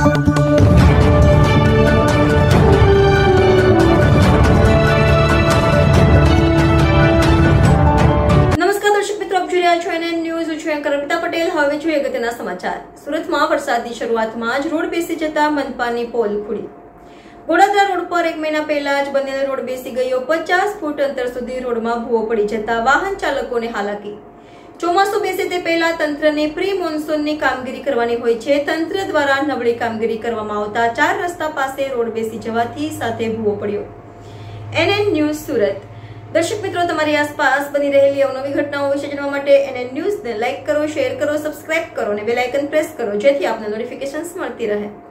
સુરતમાં વરસાદની શરૂઆતમાં જ રોડ બેસી જતા મનપાની પોલ ખુલી। ગોડાદરા રોડ પર 1 મહિના પહેલા જ બનેલો રોડ બેસી ગયો। 50 ફૂટ અંતર સુધી રોડમાં ભૂવો પડી જતા વાહન ચાલકોને હાલાકી। ચોમાસું બેસે તે પહેલા તંત્રને પ્રી મોન્સૂનની કામગીરી કરવાની હોય છે। તંત્ર દ્વારા નબળી કામગીરી કરવામાં આવતા 4 રસ્તા પાસે રોડ બેસી જવાથી સાથે ભૂવો પડ્યો। NN news Surat. દર્શક મિત્રો, તમારી આસપાસ બની રહેલી અવનવી ઘટનાઓ વિશે જાણવા માટે NN ન્યૂઝને લાઇક કરો, શેર કરો, સબસ્ક્રાઇબ કરો અને બેલ આઇકન પ્રેસ કરો, જેથી આપને નોટિફિકેશન્સ મળતી રહે।